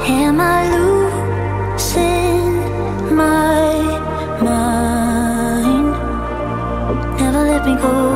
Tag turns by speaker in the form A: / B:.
A: Am I losing my mind? Never let me go.